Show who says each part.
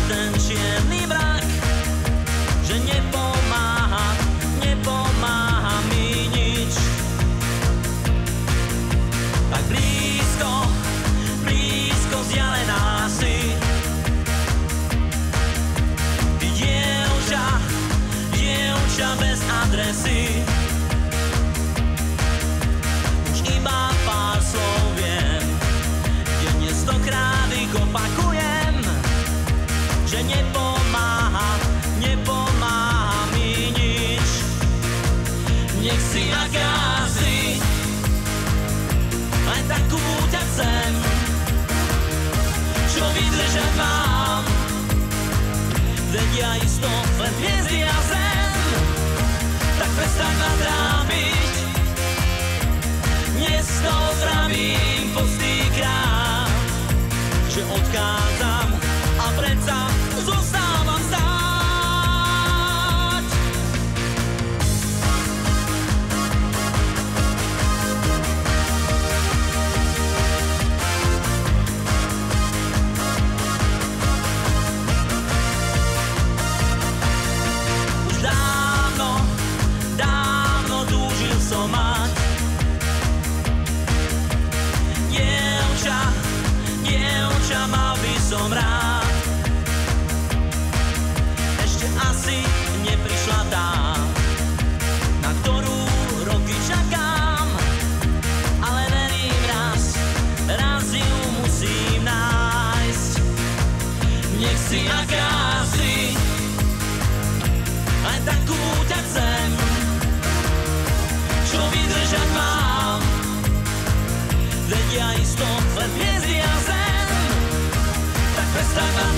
Speaker 1: ten čierny mrak, že nepomáha mi nič. Tak blízko vzdialená si, ty dievča bez adresy. Už iba pár slov viem, denne 100-krát ich opakujem, že nepomáha mi nič. Nech si aká si, aj takú ťa chcem, čo vydržať mám, veď ja isto len hviezdy a zem. Tak prestaň ma trápiť, dnes to vravím postýkrát, že odchádzam a predsa zostávam stáť. Už dávno túžil som mať dievča, mal by som rád. Ešte asi neprišla tá, na ktorú roky čakám, ale verím raz ju musím nájsť. Nech si aká si, aj takú ťa chcem, čo vydržať mám, veď ja isto len hviezdy a zem. Tak prestaň ma